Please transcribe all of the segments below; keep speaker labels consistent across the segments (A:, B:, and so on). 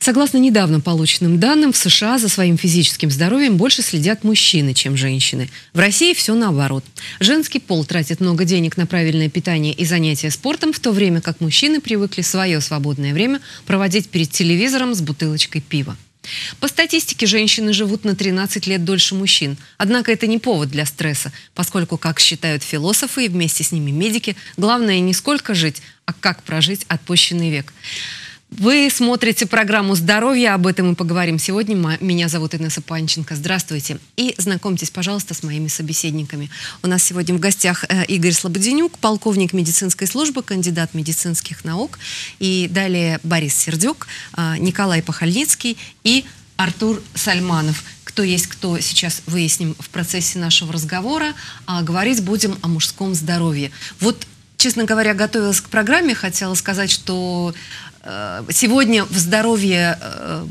A: Согласно недавно полученным данным, в США за своим физическим здоровьем больше следят мужчины, чем женщины. В России все наоборот. Женский пол тратит много денег на правильное питание и занятия спортом, в то время как мужчины привыкли свое свободное время проводить перед телевизором с бутылочкой пива. По статистике, женщины живут на 13 лет дольше мужчин. Однако это не повод для стресса, поскольку, как считают философы и вместе с ними медики, главное не сколько жить, а как прожить отпущенный век. Вы смотрите программу «Здоровье», об этом мы поговорим сегодня. Меня зовут Инесса Панченко. Здравствуйте. И знакомьтесь, пожалуйста, с моими собеседниками. У нас сегодня в гостях Игорь Слободенюк, полковник медицинской службы, кандидат медицинских наук. И далее Борис Сердюк, Николай Пахальницкий и Артур Сальманов. Кто есть кто, сейчас выясним в процессе нашего разговора. А говорить будем о мужском здоровье. Вот, честно говоря, готовилась к программе, хотела сказать, что сегодня в здоровье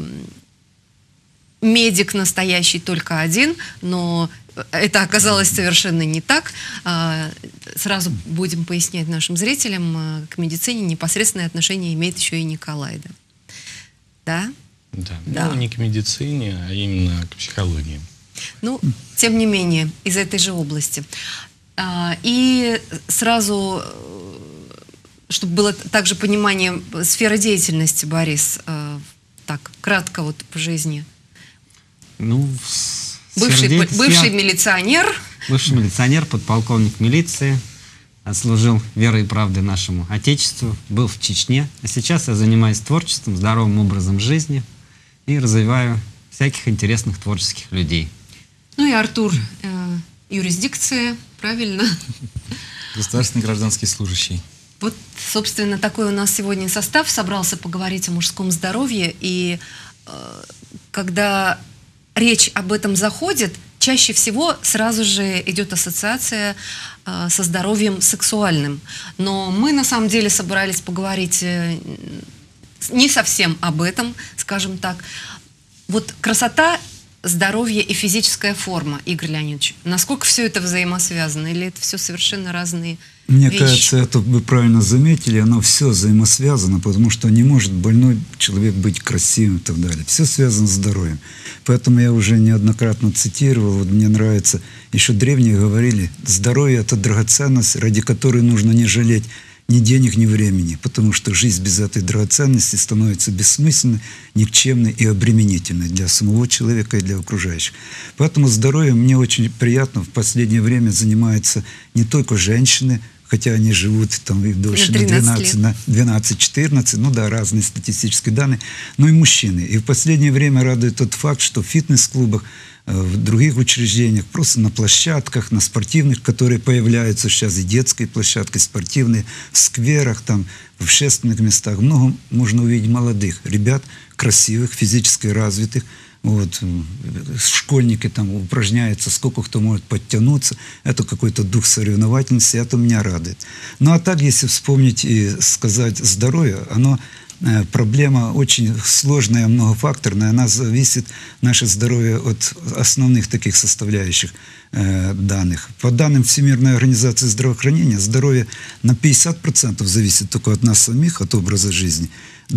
A: медик настоящий только один, но это оказалось совершенно не так. Сразу будем пояснять нашим зрителям, к медицине непосредственное отношение имеет еще и Николай. Да?
B: Да.
A: Да.
B: Ну, не к медицине, а именно к психологии.
A: Ну, тем не менее, из этой же области. И сразу, чтобы было также понимание сферы деятельности, Борис, так, кратко вот по жизни.
C: Ну,
A: бывший милиционер.
C: Бывший милиционер, подполковник милиции, служил верой и правдой нашему Отечеству, был в Чечне. А сейчас я занимаюсь творчеством, здоровым образом жизни и развиваю всяких интересных творческих людей.
A: Ну и Артур, юрисдикция, правильно?
D: Государственный гражданский служащий.
A: Вот, собственно, такой у нас сегодня состав. Собрался поговорить о мужском здоровье. И когда речь об этом заходит, чаще всего сразу же идет ассоциация со здоровьем сексуальным. Но мы, на самом деле, собрались поговорить не совсем об этом, скажем так. Вот красота, здоровье и физическая форма, Игорь Леонидович. Насколько все это взаимосвязано? Или это все совершенно разные
E: Мне
A: вещи?
E: кажется, это вы правильно заметили, оно все взаимосвязано, потому что не может больной человек быть красивым и так далее. Все связано с здоровьем. Поэтому я уже неоднократно цитировал, вот мне нравится, еще древние говорили, здоровье – это драгоценность, ради которой нужно не жалеть ни денег, ни времени, потому что жизнь без этой драгоценности становится бессмысленной, никчемной и обременительной для самого человека и для окружающих. Поэтому здоровьем мне очень приятно в последнее время занимаются не только женщины, хотя они живут там и дольше, на 12-14, ну да, разные статистические данные, но и мужчины. И в последнее время радует тот факт, что в фитнес-клубах, в других учреждениях, просто на площадках, на спортивных, которые появляются сейчас, и детские площадки, спортивные, в скверах, там, в общественных местах, много можно увидеть молодых ребят, красивых, физически развитых. Вот, школьники там упражняются, сколько кто может подтянуться. Это какой-то дух соревновательности, это меня радует. Ну а так, если вспомнить и сказать здоровье, оно проблема очень сложная, многофакторная. Она зависит, наше здоровье, от основных таких составляющих данных. По данным Всемирной организации здравоохранения, здоровье на 50% зависит только от нас самих, от образа жизни.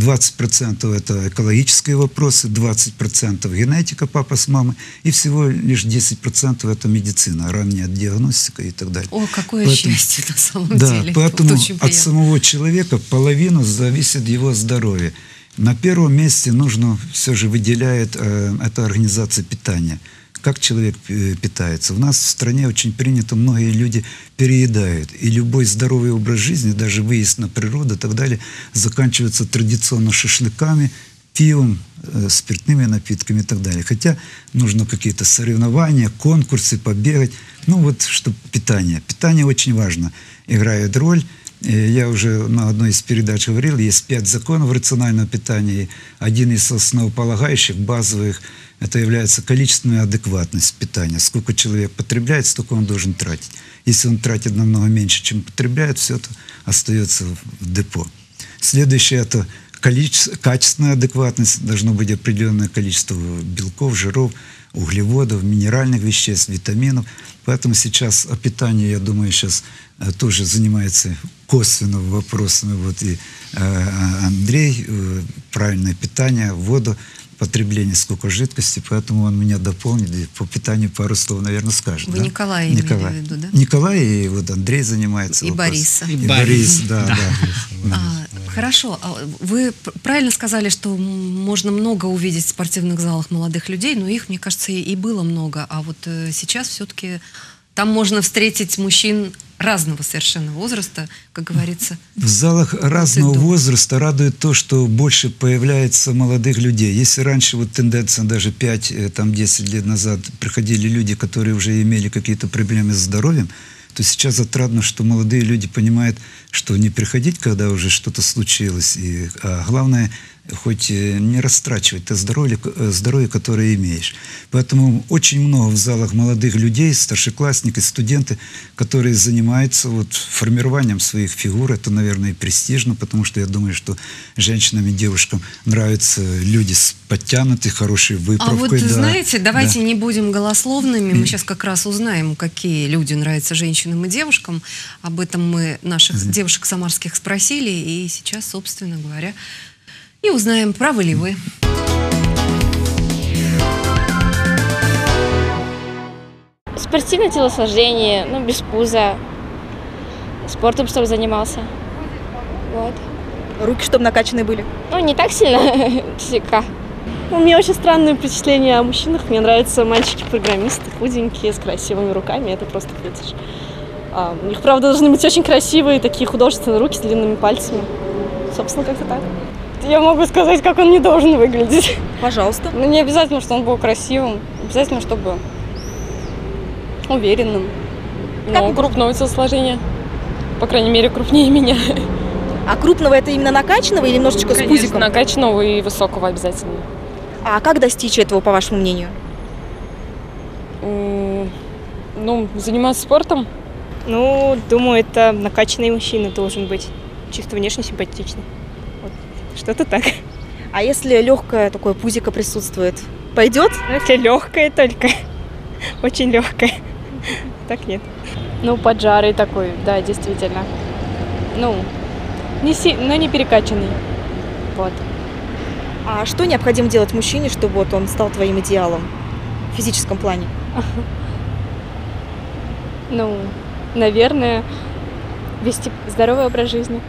E: 20% это экологические вопросы, 20% генетика папа с мамой, и всего лишь 10% это медицина, ранняя диагностика и так далее.
A: О, какое счастье на самом деле.
E: Да, поэтому
A: вот
E: от самого человека половину зависит его здоровье. На первом месте нужно, все же выделяет эта организация питания. Как человек питается. У нас в стране очень принято, многие люди переедают. И любой здоровый образ жизни, даже выезд на природу и так далее, заканчивается традиционно шашлыками, пивом, спиртными напитками и так далее. Хотя нужно какие-то соревнования, конкурсы, побегать. Ну вот, что питание. Питание очень важно, играет роль. Я уже на одной из передач говорил, есть 5 законов рационального питания. И один из основополагающих, базовых, это является количественная адекватность питания. Сколько человек потребляет, столько он должен тратить. Если он тратит намного меньше, чем потребляет, все это остается в депо. Следующее – это качественная адекватность. Должно быть определенное количество белков, жиров, углеводов, минеральных веществ, витаминов. Поэтому сейчас о питании, я думаю, сейчас тоже занимается косвенно вопросами. Вот и Андрей правильное питание, воду, потребление, сколько жидкости, поэтому он меня дополнит и по питанию пару слов, наверное, скажет.
A: Вы
E: да?
A: Николая имели в виду, да?
E: Николай и вот Андрей занимается.
A: И
E: вопросом.
A: Бориса.
E: И Борис, да.
A: Хорошо. Вы правильно сказали, что можно много увидеть в спортивных залах молодых людей, но их, мне кажется, и было много. А вот сейчас все-таки там можно встретить мужчин разного совершенно возраста, как говорится.
E: В залах разного возраста радует то, что больше появляется молодых людей. Если раньше вот тенденция даже 5-10 лет назад приходили люди, которые уже имели какие-то проблемы с здоровьем, то сейчас отрадно, что молодые люди понимают, что не приходить, когда уже что-то случилось, а главное, хоть не растрачивать то здоровье, которое имеешь. Поэтому очень много в залах молодых людей, старшеклассники, студенты, которые занимаются вот формированием своих фигур. Это, наверное, и престижно, потому что я думаю, что женщинам и девушкам нравятся люди с подтянутой, хорошей выправкой.
A: А вот, знаете, давайте не будем голословными. Мы сейчас как раз узнаем, какие люди нравятся женщинам и девушкам. Об этом мы наших девушек самарских спросили. И сейчас, собственно говоря, и узнаем, правы ли вы.
F: Спортивное телосложение, без пуза. Спортом, чтобы занимался. Вот.
G: Руки, чтобы накачанные были?
F: Не так сильно, слегка.
H: У меня очень странное впечатление о мужчинах. Мне нравятся мальчики-программисты, худенькие, с красивыми руками. Это просто фетиш. У них, правда, должны быть очень красивые, такие художественные руки с длинными пальцами. Собственно, как-то так. Я могу сказать, как он не должен выглядеть.
G: Пожалуйста.
H: Не обязательно, что он был красивым. Обязательно, чтобы уверенным. Но крупного телосложения. По крайней мере, крупнее меня.
G: А крупного это именно накачанного или немножечко с пузиком?
H: Накачанного и высокого обязательно.
G: А как достичь этого, по вашему мнению?
H: Заниматься спортом.
I: Думаю, это накачанный мужчина должен быть. Чисто внешне симпатичный. Что-то так.
G: А если легкое такое пузико присутствует, пойдет?
I: Если легкое только. Очень легкое. Так нет.
H: Поджарый такой, да, действительно. Не перекачанный. Вот.
G: А что необходимо делать мужчине, чтобы вот он стал твоим идеалом в физическом плане?
H: Наверное, вести здоровый образ жизни.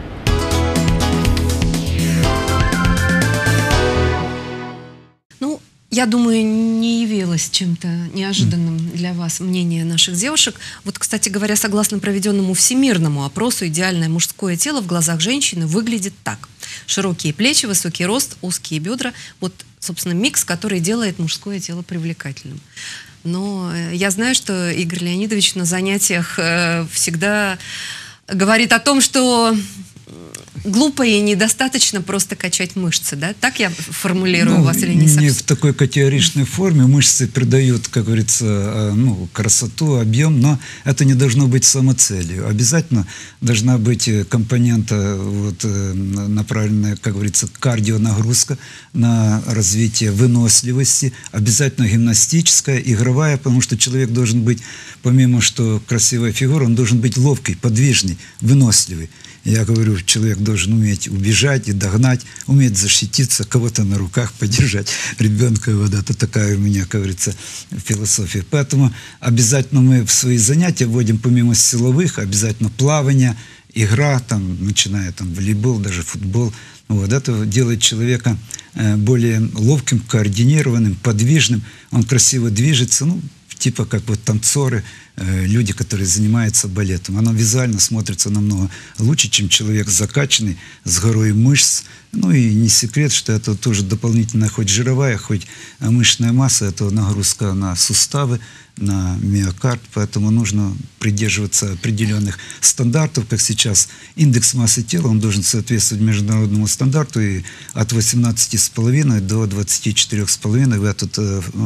A: Я думаю, не явилось чем-то неожиданным для вас мнение наших девушек. Вот, кстати говоря, согласно проведенному всемирному опросу, идеальное мужское тело в глазах женщины выглядит так. Широкие плечи, высокий рост, узкие бедра. Вот, собственно, микс, который делает мужское тело привлекательным. Но я знаю, что Игорь Леонидович на занятиях всегда говорит о том, что глупо и недостаточно просто качать мышцы, да? Так я формулирую вас или не совсем?
E: Не в такой категоричной форме. Мышцы придают, как говорится, красоту, объем, но это не должно быть самоцелью. Обязательно должна быть компонента направленная, как говорится, кардионагрузка на развитие выносливости, обязательно гимнастическая, игровая, потому что человек должен быть, помимо что красивая фигура, он должен быть ловкий, подвижный, выносливый. Я говорю, человек должен уметь убежать и догнать, уметь защититься, кого-то на руках подержать, ребенка. Вот это такая у меня, как говорится, философия. Поэтому обязательно мы в свои занятия вводим, помимо силовых, обязательно плавание, игра, начиная волейбол, даже футбол. Вот это делает человека более ловким, координированным, подвижным. Он красиво движется, типа как танцоры, люди, которые занимаются балетом. Оно визуально смотрится намного лучше, чем человек закачанный, с горой мышц. И не секрет, что это тоже дополнительная хоть жировая, хоть мышечная масса, это нагрузка на суставы, на миокард, поэтому нужно придерживаться определенных стандартов, как сейчас индекс массы тела, он должен соответствовать международному стандарту, и от 18,5 до 24,5 в этот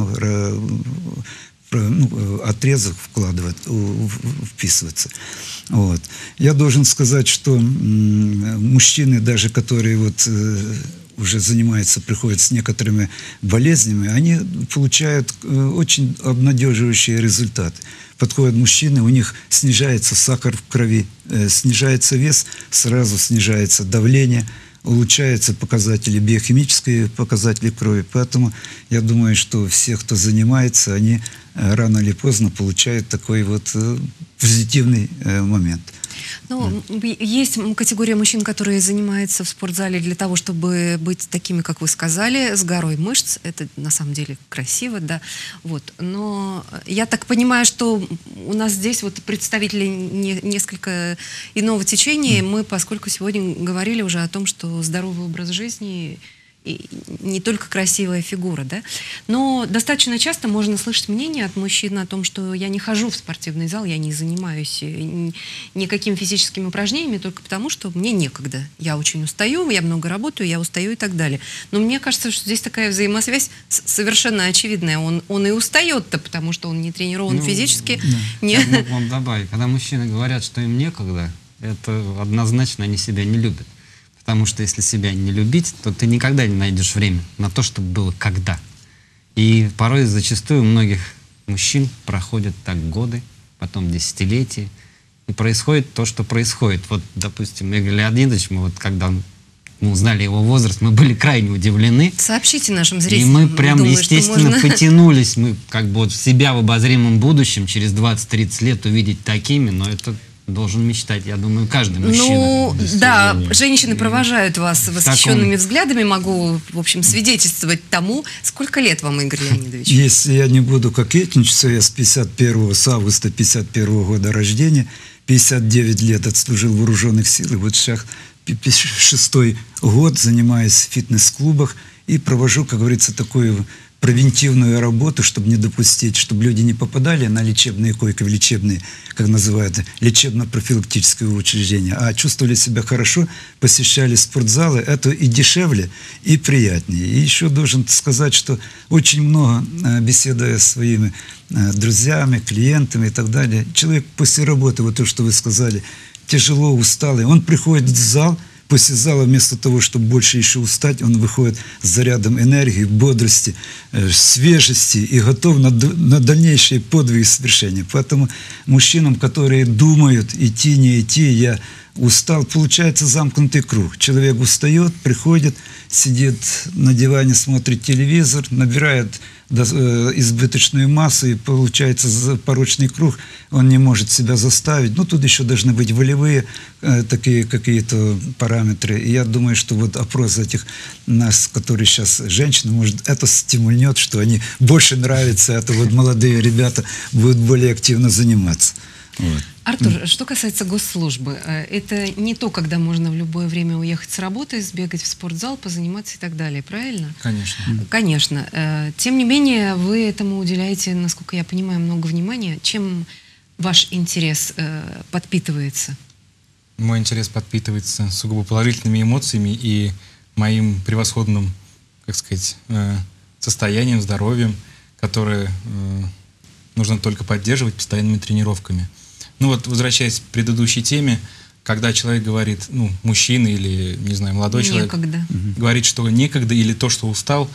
E: отрезок вписываться. Вот. Я должен сказать, что мужчины, даже которые уже занимаются, приходят с некоторыми болезнями, они получают очень обнадеживающие результаты. Подходят мужчины, у них снижается сахар в крови, снижается вес, сразу снижается давление. улучшаются показатели, биохимические показатели крови. Поэтому я думаю, что все, кто занимается, они рано или поздно получают такой вот позитивный момент.
A: Ну, есть категория мужчин, которые занимаются в спортзале для того, чтобы быть такими, как вы сказали, с горой мышц. Это на самом деле красиво, да. Вот. Но я так понимаю, что у нас здесь вот представители несколько иного течения. Мы, поскольку сегодня говорили уже о том, что здоровый образ жизни и не только красивая фигура, да, но достаточно часто можно слышать мнение от мужчин о том, что я не хожу в спортивный зал, я не занимаюсь никакими физическими упражнениями только потому, что мне некогда. Я очень устаю, я много работаю, я устаю и так далее. Но мне кажется, что здесь такая взаимосвязь совершенно очевидная. Он и устает-то, потому что он не тренирован физически.
C: Я могу вам добавить, когда мужчины говорят, что им некогда, это однозначно они себя не любят. Потому что если себя не любить, то ты никогда не найдешь время на то, чтобы было когда. И порой зачастую у многих мужчин проходят так годы, потом десятилетия, и происходит то, что происходит. Вот, допустим, Игорь Леонидович, мы вот когда мы узнали его возраст, мы были крайне удивлены.
A: Сообщите нашим зрителям.
C: И мы прям, естественно, потянулись. Мы как бы вот себя в обозримом будущем через 20-30 лет увидеть такими, но это должен мечтать, я думаю, каждый мужчина.
A: Ну, да, женщины провожают вас восхищенными взглядами. Могу, в общем, свидетельствовать тому. Сколько лет вам, Игорь Леонидович?
E: Если я не буду кокетничать, я с августа 51 года рождения, 59 лет отслужил в вооруженных силах, и вот сейчас 6-й год занимаюсь в фитнес-клубах и провожу, как говорится, такую превентивную работу, чтобы не допустить, чтобы люди не попадали на лечебные койки, в лечебные, как называют, лечебно-профилактические учреждения, а чувствовали себя хорошо, посещали спортзалы. Это и дешевле, и приятнее. И еще должен сказать, что очень много, беседуя с своими друзьями, клиентами и так далее, человек после работы, вот то, что вы сказали, тяжело, усталый, он приходит в зал. После зала, вместо того, чтобы больше еще устать, он выходит с зарядом энергии, бодрости, свежести и готов на дальнейшие подвиги совершения. Поэтому мужчинам, которые думают, идти, не идти, я устал, получается замкнутый круг. Человек устает, приходит, сидит на диване, смотрит телевизор, набирает избыточную массу, и получается порочный круг, он не может себя заставить. Ну, тут еще должны быть волевые такие какие-то параметры. И я думаю, что вот опрос этих нас, которые сейчас женщины, может, это стимульнет, что они больше нравятся, это вот молодые ребята будут более активно заниматься. Вот.
A: Артур, что касается госслужбы, это не то, когда можно в любое время уехать с работы, сбегать в спортзал, позаниматься и так далее, правильно?
D: Конечно.
A: Конечно. Тем не менее, вы этому уделяете, насколько я понимаю, много внимания. Чем ваш интерес подпитывается?
D: Мой интерес подпитывается сугубо положительными эмоциями и моим превосходным, как сказать, состоянием, здоровьем, которое нужно только поддерживать постоянными тренировками. Ну вот, возвращаясь к предыдущей теме, когда человек говорит, ну, мужчина или, не знаю, молодой человек, говорит, что некогда или то, что устал,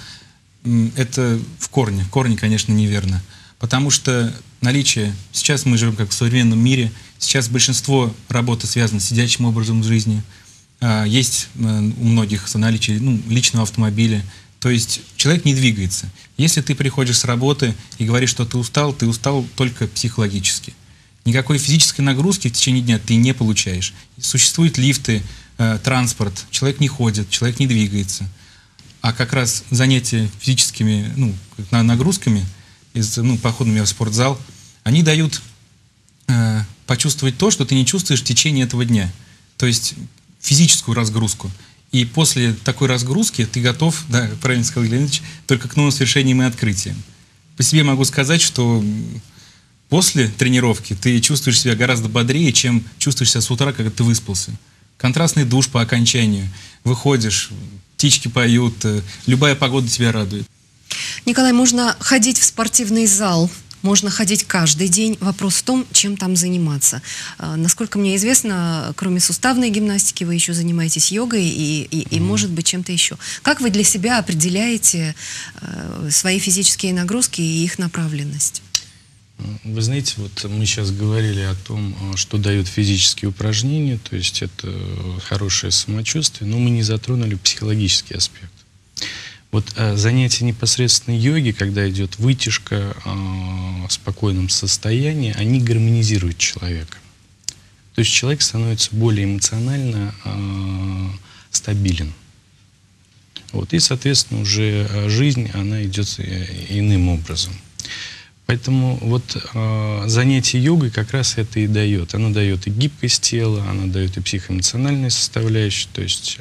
D: это в корне. В корне, конечно, неверно. Потому что наличие, сейчас мы живем как в современном мире, сейчас большинство работы связано с сидячим образом жизни, есть у многих наличие личного автомобиля, то есть человек не двигается. Если ты приходишь с работы и говоришь, что ты устал только психологически. Никакой физической нагрузки в течение дня ты не получаешь. Существуют лифты, транспорт, человек не ходит, человек не двигается. А как раз занятия физическими нагрузками, походами в спортзал, они дают почувствовать то, что ты не чувствуешь в течение этого дня. То есть физическую разгрузку. И после такой разгрузки ты готов, да, правильно сказал Леонидович, только к новым свершениям и открытиям. По себе могу сказать, что после тренировки ты чувствуешь себя гораздо бодрее, чем чувствуешь себя с утра, когда ты выспался. Контрастный душ по окончанию. Выходишь, птички поют, любая погода тебя радует.
A: Николай, можно ходить в спортивный зал, можно ходить каждый день. Вопрос в том, чем там заниматься. Насколько мне известно, кроме суставной гимнастики, вы еще занимаетесь йогой и может быть, чем-то еще. Как вы для себя определяете свои физические нагрузки и их направленность?
B: Вы знаете, вот мы сейчас говорили о том, что дают физические упражнения, то есть это хорошее самочувствие, но мы не затронули психологический аспект. Вот занятия непосредственно йоги, когда идет вытяжка в спокойном состоянии, они гармонизируют человека. То есть человек становится более эмоционально стабилен. Вот, и, соответственно, уже жизнь, она идет иным образом. Поэтому вот занятие йогой как раз это и дает. Оно дает и гибкость тела, оно дает и психоэмоциональную составляющую, то есть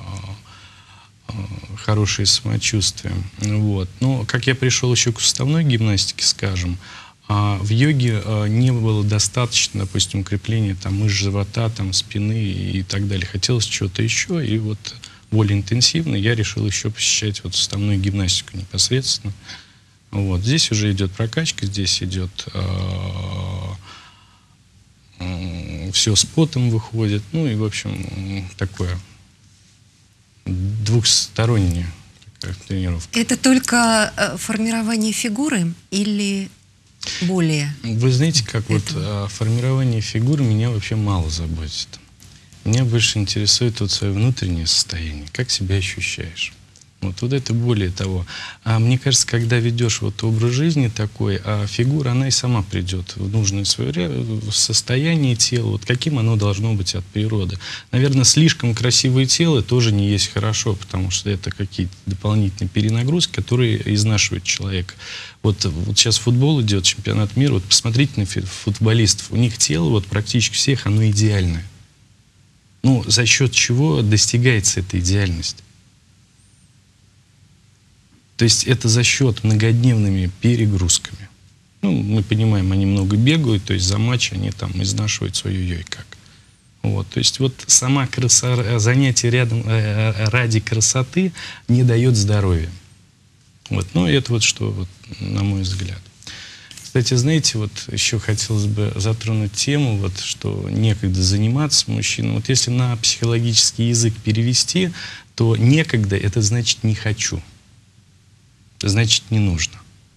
B: хорошее самочувствие. Вот. Но как я пришел еще к суставной гимнастике, скажем, в йоге не было достаточно, допустим, укрепления там, мышц живота, там, спины и так далее. Хотелось чего-то еще, и вот более интенсивно я решил еще посещать вот суставную гимнастику непосредственно. Вот. Здесь уже идет прокачка, здесь идет все с потом выходит, ну и, в общем, такое двухсторонняя такая тренировка.
A: Это только формирование фигуры или более?
B: Вы знаете, как вот формирование фигуры меня вообще мало заботит. Меня больше интересует вот свое внутреннее состояние, как себя ощущаешь. Вот это более того. А мне кажется, когда ведешь вот образ жизни такой, фигура, она и сама придет в нужное свое состояние тела, вот каким оно должно быть от природы. Наверное, слишком красивое тело тоже не есть хорошо, потому что это какие-то дополнительные перенагрузки, которые изнашивают человека. Вот сейчас футбол идет, чемпионат мира, вот посмотрите на футболистов, у них тело вот практически всех, оно идеальное. Ну, за счет чего достигается эта идеальность? То есть это за счет многодневными перегрузками. Ну, мы понимаем, они много бегают, то есть за матч они там изнашивают свою йой как. Вот, то есть вот сама занятие рядом ради красоты не дает здоровья. Вот, ну, это вот что, вот, на мой взгляд. Кстати, знаете, вот еще хотелось бы затронуть тему, вот, что некогда заниматься мужчиной. Вот если на психологический язык перевести, то некогда это значит не хочу. Значит, не нужно.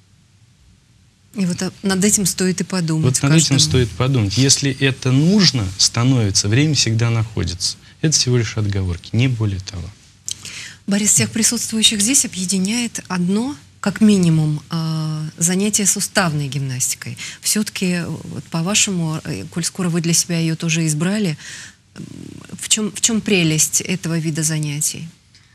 A: И вот над этим стоит и подумать.
B: Вот над этим стоит подумать. Если это нужно становится, время всегда находится. Это всего лишь отговорки, не более того.
A: Борис, всех присутствующих здесь объединяет одно, как минимум, занятие суставной гимнастикой. Все-таки, вот, по-вашему, коль скоро вы для себя ее тоже избрали, в чем прелесть этого вида занятий?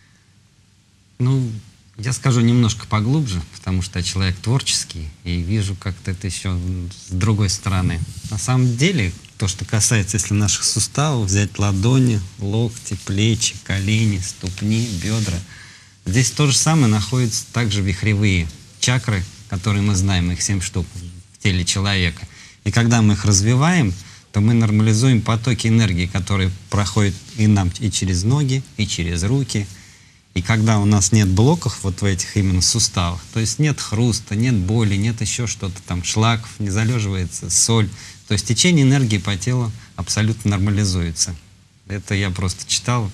C: Ну, я скажу немножко поглубже, потому что я человек творческий и вижу как-то это еще с другой стороны. На самом деле, то, что касается, если наших суставов, взять ладони, локти, плечи, колени, ступни, бедра, здесь то же самое находятся также вихревые чакры, которые мы знаем, их 7 штук в теле человека. И когда мы их развиваем, то мы нормализуем потоки энергии, которые проходят и нам и через ноги, и через руки. И когда у нас нет блоков вот в этих именно суставах, то есть нет хруста, нет боли, нет еще что-то там, шлаков, не залеживается соль, то есть течение энергии по телу абсолютно нормализуется. Это я просто читал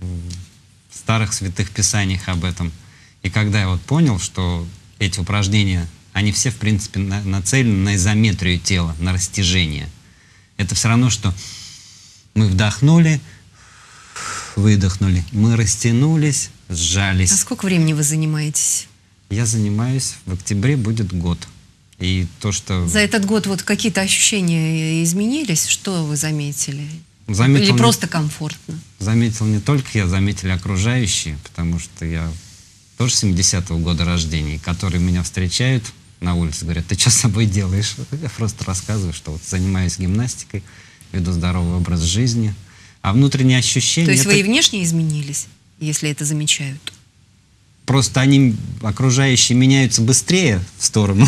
C: в старых святых писаниях об этом. И когда я вот понял, что эти упражнения, они все, в принципе, нацелены на изометрию тела, на растяжение. Это все равно, что мы вдохнули, выдохнули, мы растянулись, сжались.
A: А сколько времени вы занимаетесь?
C: Я занимаюсь, в октябре будет год. И то, что...
A: За этот год вот какие-то ощущения изменились? Что вы заметили?
C: Заметил
A: или просто комфортно?
C: Заметил не только я, заметили окружающие, потому что я тоже 70-го года рождения, которые меня встречают на улице, говорят: ты что с собой делаешь? Я просто рассказываю, что вот занимаюсь гимнастикой, веду здоровый образ жизни. А внутренние ощущения...
A: То есть вы и внешне изменились, если это замечают?
C: Просто они, окружающие, меняются быстрее в сторону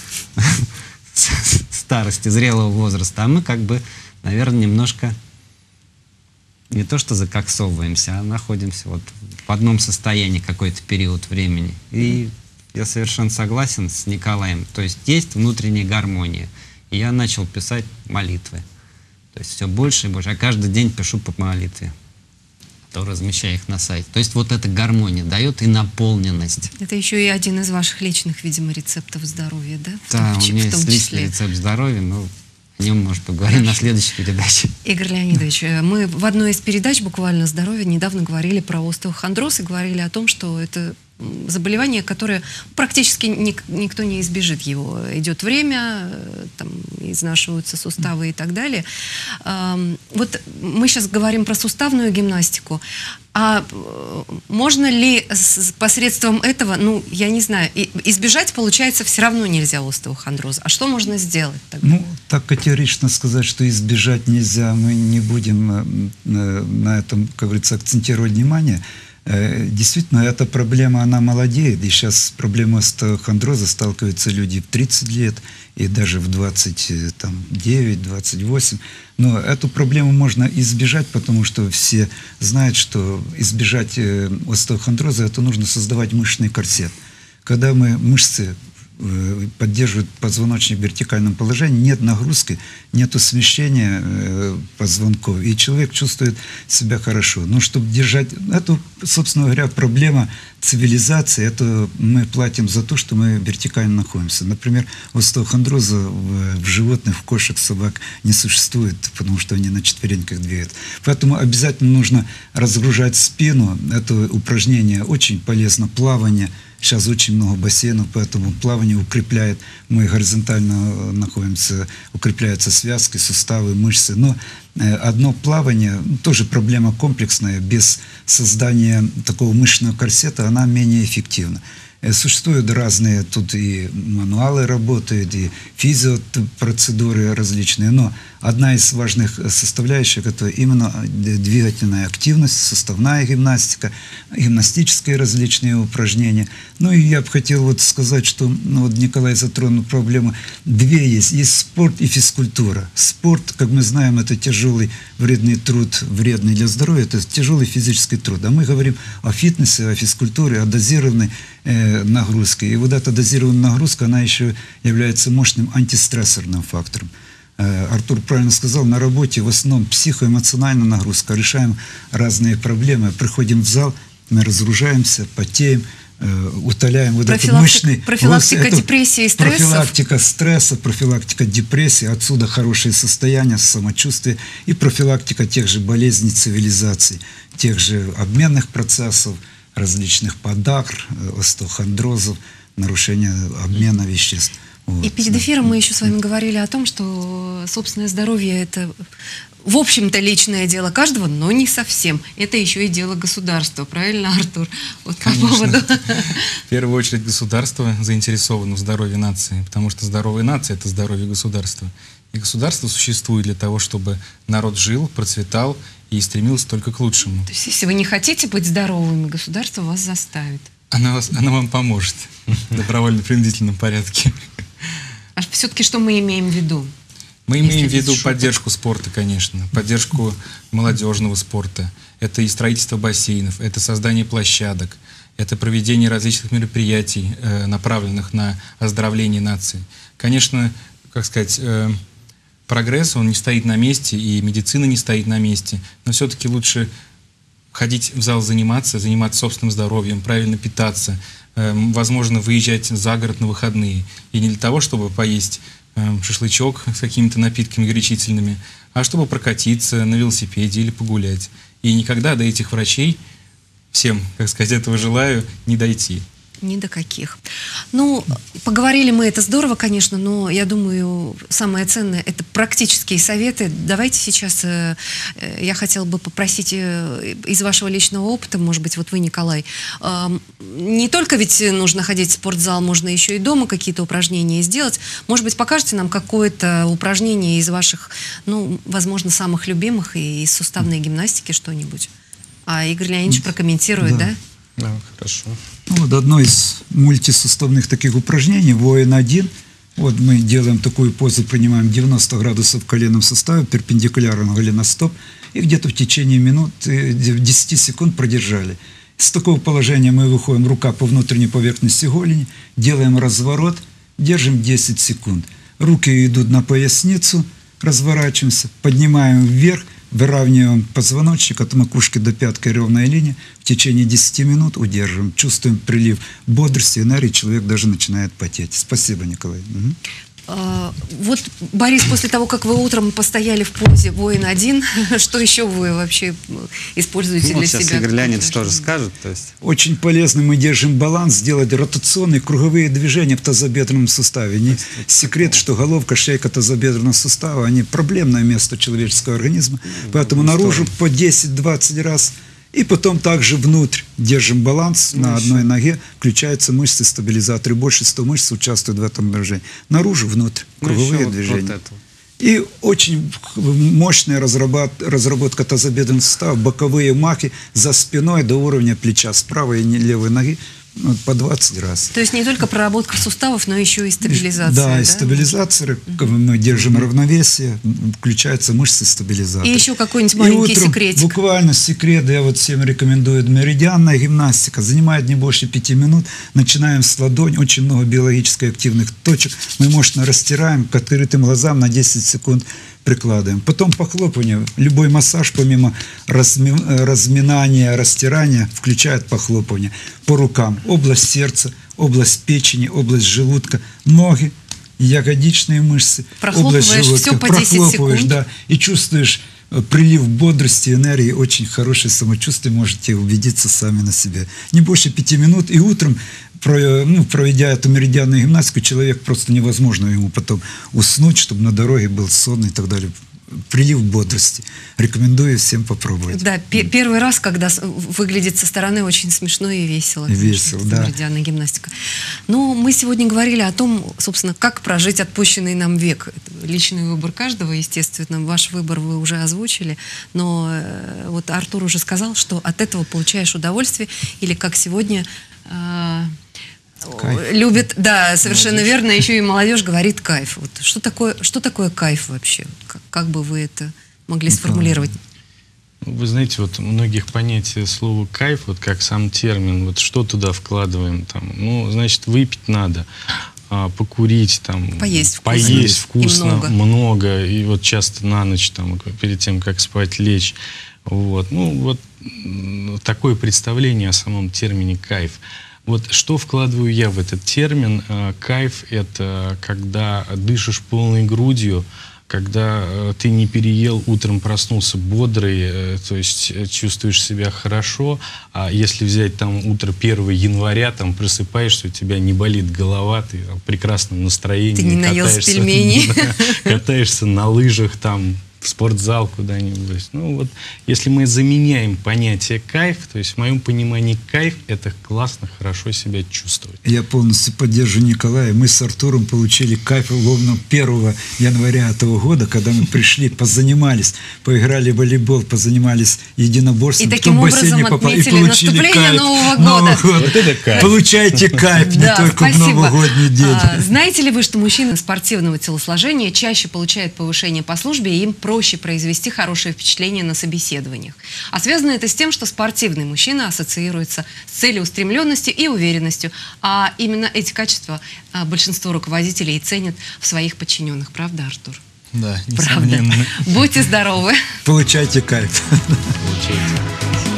C: старости, зрелого возраста, а мы как бы, наверное, немножко не то что закоксовываемся, а находимся вот в одном состоянии какой-то период времени. И я совершенно согласен с Николаем. То есть есть внутренняя гармония. И я начал писать молитвы. То есть все больше и больше. Я каждый день пишу по молитве. то размещаю их на сайте. То есть вот эта гармония дает и наполненность.
A: Это еще и один из ваших личных, видимо, рецептов здоровья, да?
C: Да, у меня есть личный рецепт здоровья, но о нем, может, поговорим на следующей передаче.
A: Игорь Леонидович, мы в одной из передач буквально «Здоровье» недавно говорили про остеохондроз и говорили о том, что это заболевание, которое практически никто не избежит его. Идет время, там, изнашиваются суставы и так далее. Вот мы сейчас говорим про суставную гимнастику. А можно ли посредством этого, ну, я не знаю, избежать, получается, все равно нельзя остеохондроза? А что можно сделать тогда?
E: Ну, так категорично сказать, что избежать нельзя, мы не будем на этом, как говорится, акцентировать внимание. Действительно, эта проблема, она молодеет, и сейчас с проблемой остеохондроза сталкиваются люди в 30 лет и даже в 29, 28. Но эту проблему можно избежать, потому что все знают, что избежать остеохондроза, это нужно создавать мышечный корсет. Когда мышцы поддерживают позвоночник в вертикальном положении, нет нагрузки, нет смещения позвонков, и человек чувствует себя хорошо. Но чтобы держать, это, собственно говоря, проблема цивилизации, это мы платим за то, что мы вертикально находимся. Например, остеохондроза в животных, в кошек, собак не существует, потому что они на четвереньках двигаются. Поэтому обязательно нужно разгружать спину. Это упражнение очень полезно, плавание. Сейчас очень много бассейнов, поэтому плавание укрепляет, мы горизонтально находимся, укрепляются связки, суставы, мышцы. Но одно плавание, тоже проблема комплексная, без создания такого мышечного корсета, она менее эффективна. Существуют разные, тут и мануалы работают, и физиопроцедуры различные, но одна из важных составляющих – это именно двигательная активность, суставная гимнастика, гимнастические различные упражнения. Ну и я бы хотел вот сказать, что вот Николай затронул проблему. Две есть. Есть спорт и физкультура. Спорт, как мы знаем, это тяжелый вредный труд, вредный для здоровья, это тяжелый физический труд. А мы говорим о фитнесе, о физкультуре, о дозированной нагрузке. И вот эта дозированная нагрузка, она еще является мощным антистрессорным фактором. Артур правильно сказал, на работе в основном психоэмоциональная нагрузка, решаем разные проблемы, приходим в зал, мы разгружаемся, потеем, утоляем вот этот мощный...
A: Профилактика депрессии и стрессов.
E: Профилактика стресса, профилактика депрессии, отсюда хорошее состояние, самочувствие и профилактика тех же болезней цивилизации, тех же обменных процессов, различных подагр, остеохондрозов, нарушения обмена веществ. Вот.
A: И перед эфиром мы еще с вами говорили о том, что собственное здоровье – это, в общем-то, личное дело каждого, но не совсем. Это еще и дело государства. Правильно, Артур? Вот по поводу...
D: В первую очередь государство заинтересовано в здоровье нации, потому что здоровая нация – это здоровье государства. И государство существует для того, чтобы народ жил, процветал и стремился только к лучшему.
A: То есть, если вы не хотите быть здоровыми, государство вас заставит.
D: Она вам поможет в добровольно-принудительном порядке.
A: А все-таки что мы имеем в виду?
D: Мы имеем в виду поддержку спорта, конечно, поддержку молодежного спорта. Это и строительство бассейнов, это создание площадок, это проведение различных мероприятий, направленных на оздоровление нации. Конечно, как сказать, прогресс, он не стоит на месте, и медицина не стоит на месте, но все-таки лучше ходить в зал заниматься собственным здоровьем, правильно питаться, возможно, выезжать за город на выходные. И не для того, чтобы поесть шашлычок с какими-то напитками горячительными, а чтобы прокатиться на велосипеде или погулять. И никогда до этих врачей, всем, как сказать, этого желаю, не дойти.
A: Ни до каких. Ну, поговорили мы, это здорово, конечно, но я думаю, самое ценное – это практические советы. Давайте сейчас, я хотела бы попросить из вашего личного опыта, может быть, вот вы, Николай, не только ведь нужно ходить в спортзал, можно еще и дома какие-то упражнения сделать. Может быть, покажете нам какое-то упражнение из ваших, ну, возможно, самых любимых и из суставной гимнастики что-нибудь? А Игорь Леонидович прокомментирует, да?
B: Да, хорошо.
E: Ну, вот одно из мультисуставных таких упражнений, воин-1. Вот мы делаем такую позу, принимаем 90 градусов в коленном суставе, перпендикулярно голеностоп, и где-то в течение минут, 10 секунд продержали. С такого положения мы выходим, рука по внутренней поверхности голени, делаем разворот, держим 10 секунд. Руки идут на поясницу, разворачиваемся, поднимаем вверх, выравниваем позвоночник от макушки до пятки, ровная линия, в течение 10 минут удерживаем, чувствуем прилив бодрости, энергии, человек даже начинает потеть. Спасибо, Николай. Угу.
A: Вот, Борис, после того, как вы утром постояли в позе воин-1, что еще вы вообще используете для себя?
C: Сейчас Игорь Леонидович тоже скажет. То есть...
E: Очень полезно, мы держим баланс, сделать ротационные круговые движения в тазобедренном суставе. Секрет, что головка, шейка тазобедренного сустава, они проблемное место человеческого организма, поэтому наружу по 10-20 раз. И потом также внутрь держим баланс на одной ноге, включаются мышцы стабилизаторы, больше 100 мышц участвуют в этом движении. Наружу, внутрь, круговые движения. И очень мощная разработка тазобедренного сустава, боковые махи за спиной до уровня плеча, с правой и левой ноги. По 20 раз.
A: То есть не только проработка суставов, но еще и стабилизация.
E: Да, и стабилизация, мы держим равновесие, включаются мышцы стабилизатора.
A: И еще какой-нибудь маленький секретик.
E: Буквально секрет, я вот всем рекомендую, меридианная гимнастика, занимает не больше 5 минут, начинаем с ладони, очень много биологически активных точек, мы мощно растираем, к открытым глазам на 10 секунд прикладываем. Потом похлопывание. Любой массаж, помимо разминания, растирания, включает похлопывание по рукам. Область сердца, область печени, область желудка, ноги, ягодичные мышцы, область желудка.
A: Все по 10 секунд.
E: Да, и чувствуешь прилив бодрости, энергии, очень хорошее самочувствие, можете убедиться сами на себе. Не больше 5 минут, и утром, проведя эту меридианную гимнастику, человек просто невозможно ему потом уснуть, чтобы на дороге был сонный и так далее. Прилив бодрости. Рекомендую всем попробовать.
A: Да, первый раз, когда выглядит со стороны очень смешно и весело.
E: Весело, да.
A: Меридианная гимнастика. Но мы сегодня говорили о том, собственно, как прожить отпущенный нам век. Это личный выбор каждого, естественно. Ваш выбор вы уже озвучили. Но вот Артур уже сказал, что от этого получаешь удовольствие. Или как сегодня... любит, да, совершенно молодежь. Верно, еще и молодежь говорит кайф. Вот что такое кайф вообще? Как бы вы это могли сформулировать?
B: Вы знаете, вот у многих понятие слова кайф, вот как сам термин, вот что туда вкладываем там, ну, значит, выпить надо, покурить там, поесть вкусно, много, и вот часто на ночь там, перед тем, как спать, лечь. Вот, ну, вот такое представление о самом термине кайф. Вот что вкладываю я в этот термин? Кайф – это когда дышишь полной грудью, когда ты не переел, утром проснулся бодрый, то есть чувствуешь себя хорошо, а если взять там утро 1 января, там просыпаешься, у тебя не болит голова, ты в прекрасном настроении.
A: Ты не наелся пельменей.
B: Катаешься на лыжах там, в спортзал куда-нибудь. Ну вот, если мы заменяем понятие кайф, то есть в моем понимании кайф – это классно, хорошо себя чувствовать.
E: Я полностью поддерживаю Николая. Мы с Артуром получили кайф ровно 1 января этого года, когда мы пришли, позанимались, поиграли в волейбол, позанимались единоборством.
A: И таким образом отметили наступление Нового года.
B: Вот это кайф.
E: Получайте кайф, не только в новогодний день.
A: Знаете ли вы, что мужчины спортивного телосложения чаще получают повышение по службе, и им проще произвести хорошее впечатление на собеседованиях. А связано это с тем, что спортивный мужчина ассоциируется с целеустремленностью и уверенностью. А именно эти качества большинство руководителей ценят в своих подчиненных. Правда, Артур?
D: Да, несомненно.
A: Правда. Будьте здоровы.
E: Получайте кайф.
B: Получайте.